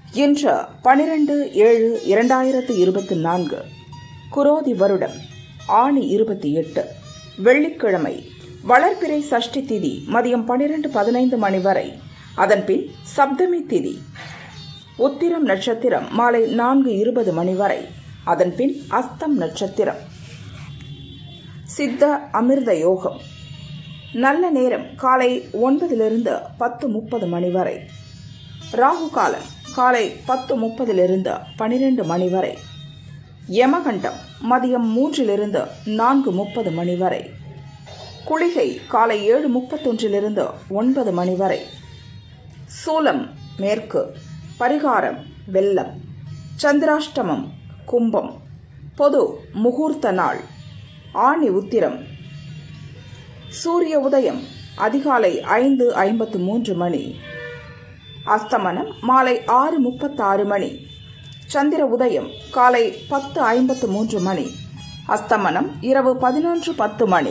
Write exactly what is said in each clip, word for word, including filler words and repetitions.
இன்று பனிரெண்டு ஏழு இரண்டாயிரத்து இருபத்தி நான்கு குரோதி வருடம் ஆணி இருபத்தி எட்டு வெள்ளிக்கிழமை. வளர்பிறை சஷ்டி திதி மதியம் பனிரெண்டு பதினைந்து மணி வரை. அதன்பின் சப்தமி திதி. உத்திரம் நட்சத்திரம் மாலை நான்கு இருபது மணி வரை. அதன்பின் அஸ்தம் நட்சத்திரம். சித்த அமிர்த யோகம். நல்ல நேரம் காலை ஒன்பதிலிருந்து பத்து முப்பது மணி வரை. ராகு காலம் காலை பத்து முப்பதிலிருந்து பனிரெண்டு மணி வரை. யமகண்டம் மதியம் மூன்றிலிருந்து நான்கு முப்பது மணி வரை. குளிகை காலை ஏழு முப்பத்தொன்றிலிருந்து ஒன்பது மணி வரை. சூலம் மேற்கு. பரிகாரம் வெள்ளம். சந்திராஷ்டமம் கும்பம். பொது முகூர்த்த நாள் ஆணி உத்திரம். சூரிய உதயம் அதிகாலை ஐந்து ஐம்பத்து மூன்று மணி. அஸ்தமனம் மாலை ஆறு முப்பத்தாறு மணி. சந்திர உதயம் காலை பத்து ஐம்பத்து மூன்று மணி. அஸ்தமனம் இரவு பதினொன்று பத்து மணி.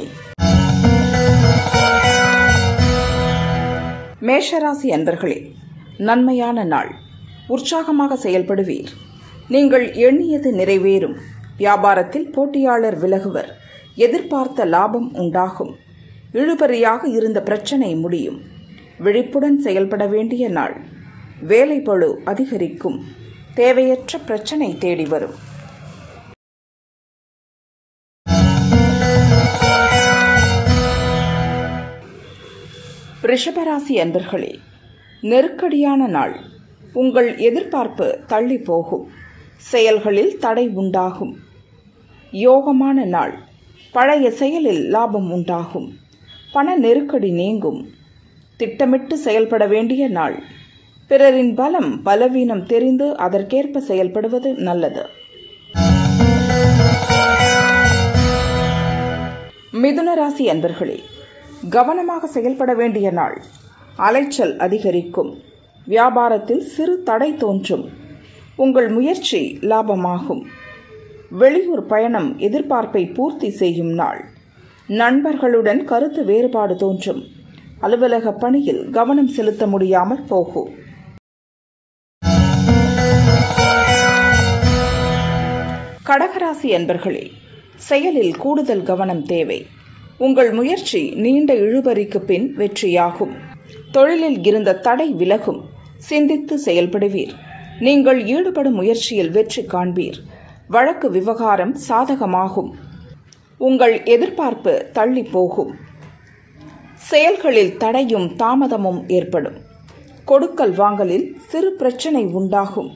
மேஷராசி அன்பர்களே, நன்மையான நாள். உற்சாகமாக செயல்படுவீர். நீங்கள் எண்ணியது நிறைவேறும். வியாபாரத்தில் போட்டியாளர் விலகுவர். எதிர்பார்த்த லாபம் உண்டாகும். இழுபறியாக இருந்த பிரச்சனை முடியும். விழிப்புடன் செயல்பட வேண்டிய நாள். வேலைப்பளு அதிகரிக்கும். தேவையற்ற பிரச்சனை தேடி வரும். ரிஷபராசி அன்பர்களே, நெருக்கடியான நாள். உங்கள் எதிர்பார்ப்பு தள்ளி போகும். செயல்களில் தடை உண்டாகும். யோகமான நாள். பழைய செயலில் லாபம் உண்டாகும். பண நெருக்கடி நீங்கும். திட்டமிட்டு செயல்பட வேண்டிய நாள். பிறரின் பலம் பலவீனம் தெரிந்து அதற்கேற்ப செயல்படுவது நல்லது. மிதுன ராசி அன்பர்களே, கவனமாக செயல்பட வேண்டிய நாள். அலைச்சல் அதிகரிக்கும். வியாபாரத்தில் சிறு தடை தோன்றும். உங்கள் முயற்சி லாபமாகும். வெளியூர் பயணம் எதிர்பார்ப்பை பூர்த்தி செய்யும் நாள். நண்பர்களுடன் கருத்து வேறுபாடு தோன்றும். அலுவலக பணியில் கவனம் செலுத்த முடியாமல் போகும். கடகராசி அன்பர்களே, செயலில் கூடுதல் கவனம் தேவை. உங்கள் முயற்சி நீண்ட இழுபறிக்கு பின் வெற்றியாகும். தொழிலில் இருந்த தடை விலகும். சிந்தித்து செயல்படுவீர். நீங்கள் ஈடுபடும் முயற்சியில் வெற்றி காண்பீர். வழக்கு விவகாரம் சாதகமாகும். உங்கள் எதிர்பார்ப்பு தள்ளி போகும். செயல்களில் தடையும் தாமதமும் ஏற்படும். கொடுக்கல் வாங்கலில் சிறு பிரச்சனை உண்டாகும்.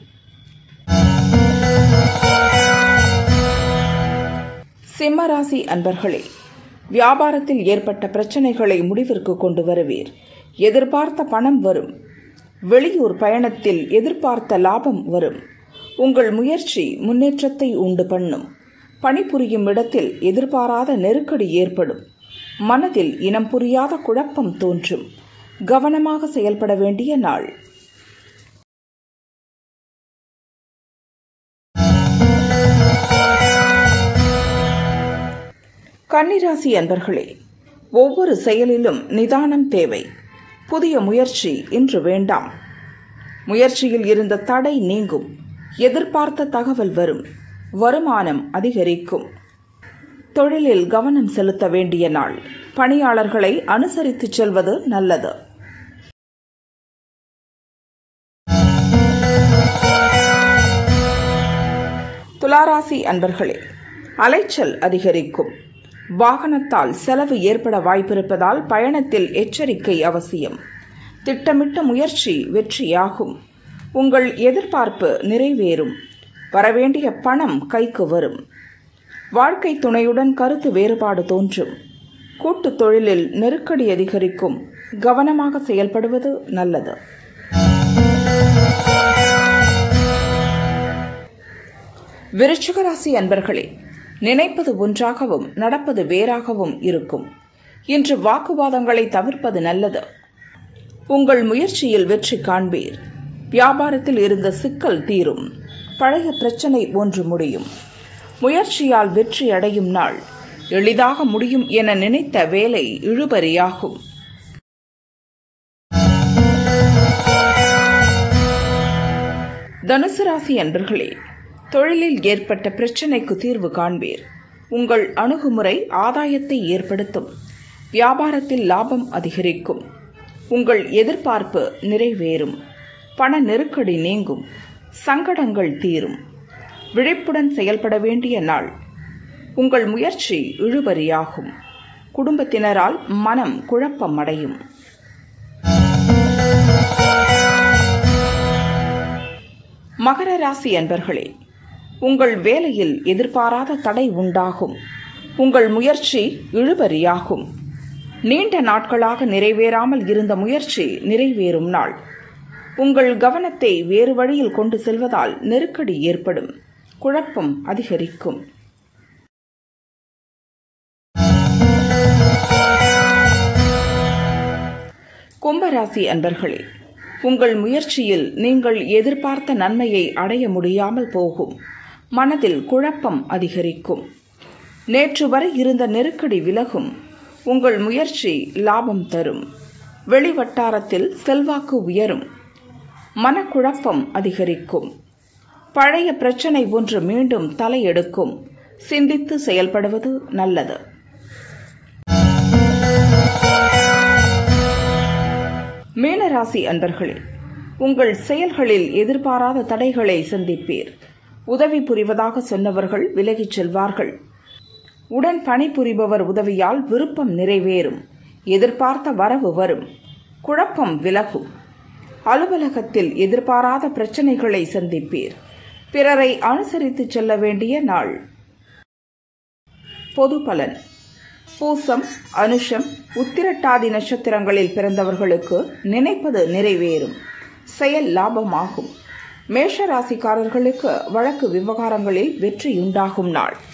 சிம்மராசி அன்பர்களே, வியாபாரத்தில் ஏற்பட்ட பிரச்சனைகளை முடிவிற்கு கொண்டு வருவீர். எதிர்பார்த்த பணம் வரும். வெளியூர் பயணத்தில் எதிர்பார்த்த லாபம் வரும். உங்கள் முயற்சி முன்னேற்றத்தை உண்டு பண்ணும். பணிபுரியும் இடத்தில் எதிர்பாராத நெருக்கடி ஏற்படும். மனதில் இனம் புரியாத குழப்பம் தோன்றும். கவனமாக செயல்பட வேண்டிய நாள். கன்னிராசி அன்பர்களே, ஒவ்வொரு செயலிலும் நிதானம் தேவை. புதிய முயற்சி இன்று வேண்டாம். முயற்சியில் இருந்த தடை நீங்கும். எதிர்பார்த்த தகவல் வரும். வருமானம் அதிகரிக்கும். தொழிலில் கவனம் செலுத்த வேண்டிய நாள். பணியாளர்களை அனுசரித்து செல்வது நல்லது. துளாராசி அன்பர்களே, அலைச்சல் அதிகரிக்கும். வாகனத்தால் செலவு ஏற்பட வாய்ப்பிருப்பதால் பயணத்தில் எச்சரிக்கை அவசியம். திட்டமிட்ட முயற்சி வெற்றியாகும். உங்கள் எதிர்பார்ப்பு நிறைவேறும். வரவேண்டிய பணம் கைக்கு வரும். வாழ்க்கை துணையுடன் கருத்து வேறுபாடு தோன்றும். கூட்டுத் தொழிலில் நெருக்கடி அதிகரிக்கும். கவனமாக செயல்படுவது நல்லது. விருச்சிக ராசி அன்பர்களே, நினைப்பது ஒன்றாகவும் நடப்பது வேறாகவும் இருக்கும். இன்று வாக்குவாதங்களை தவிர்ப்பது நல்லது. உங்கள் முயற்சியில் வெற்றி காண்பீர். வியாபாரத்தில் இருந்த சிக்கல் தீரும். பழைய பிரச்சனை ஒன்று முடியும். முயற்சியால் வெற்றி அடையும் நாள். எளிதாக முடியும் என நினைத்த வேலை இழுபறியாகும். தனுசு ராசி அன்பர்களே, தொழிலில் ஏற்பட்ட பிரச்சினைக்கு தீர்வு காண்பீர். உங்கள் அணுகுமுறை ஆதாயத்தை ஏற்படுத்தும். வியாபாரத்தில் லாபம் அதிகரிக்கும். உங்கள் எதிர்பார்ப்பு நிறைவேறும். பண நெருக்கடி நீங்கும். சங்கடங்கள் தீரும். விழிப்புடன் செயல்பட வேண்டிய நாள். உங்கள் முயற்சி இழுபறியாகும். குடும்பத்தினரால் மனம் குழப்பம் அடையும். மகர ராசி அன்பர்களே, உங்கள் வேலையில் எதிர்பாராத தடை உண்டாகும். உங்கள் முயற்சி இழுபறியாகும். நீண்ட நாட்களாக நிறைவேறாமல் இருந்த முயற்சி நிறைவேறும் நாள். உங்கள் கவனத்தை வேறு வழியில் கொண்டு செல்வதால் நெருக்கடி ஏற்படும். குழப்பம் அதிகரிக்கும். கும்பராசி அன்பர்களே, உங்கள் முயற்சியில் நீங்கள் எதிர்பார்த்த நன்மையை அடைய முடியாமல் போகும். மனதில் குழப்பம் அதிகரிக்கும். நேற்று வரை இருந்த நெருக்கடி விலகும். உங்கள் முயற்சி லாபம் தரும். வெளிவட்டாரத்தில் செல்வாக்கு உயரும். மனக்குழப்பம் அதிகரிக்கும். பழைய பிரச்சனை ஒன்று மீண்டும் தலையெடுக்கும். சிந்தித்து செயல்படுவது நல்லது. மீனராசி அன்பர்களே, உங்கள் செயல்களில் எதிர்பாராத தடைகளை சந்திப்பீர். உதவி புரிவதாக சொன்னவர்கள் விலகிச் செல்வார்கள். உடன் பணிபுரிபவர் உதவியால் விருப்பம் நிறைவேறும். எதிர்பார்த்த வரவு வரும். குழப்பம் விலகும். அலுவலகத்தில் எதிர்பாராத பிரச்சனைகளை சந்திப்பீர். பிறரை அனுசரித்து செல்ல வேண்டிய நாள். பொது பலன். பூசம், அனுஷம், உத்திரட்டாதி நட்சத்திரங்களில் பிறந்தவர்களுக்கு நினைப்பது நிறைவேறும். செயல் லாபமாகும். மேஷ ராசிக்காரர்களுக்கு வழக்கு விவகாரங்களில் வெற்றியுண்டாகும் நாள்.